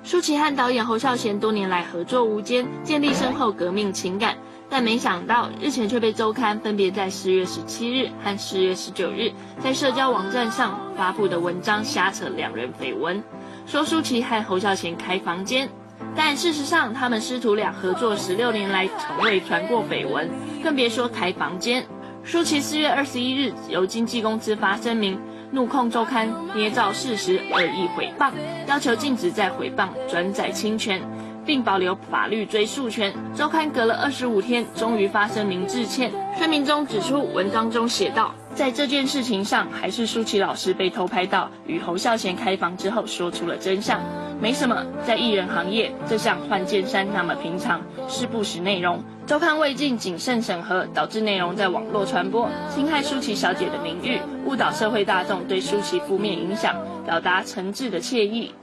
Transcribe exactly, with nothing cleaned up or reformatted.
舒淇和导演侯孝贤多年来合作无间，建立深厚革命情感，但没想到日前却被周刊分别在十月十七日和十月十九日在社交网站上发布的文章瞎扯两人绯闻，说舒淇和侯孝贤开房间，但事实上他们师徒俩合作十六年来从未传过绯闻，更别说开房间。舒淇四月二十一日由经纪公司发声明，怒控周刊捏造事实，恶意诽谤，要求禁止在诽谤转载侵权，并保留法律追诉权。周刊隔了二十五天，终于发声明致歉。声明中指出，文章中写道，在这件事情上，还是舒淇老师被偷拍到与侯孝贤开房之后说出了真相。没什么，在艺人行业，这像换件衫那么平常，是不实内容。周刊未经谨慎审核，导致内容在网络传播，侵害舒淇小姐的名誉，误导社会大众对舒淇负面影响，表达诚挚的歉意。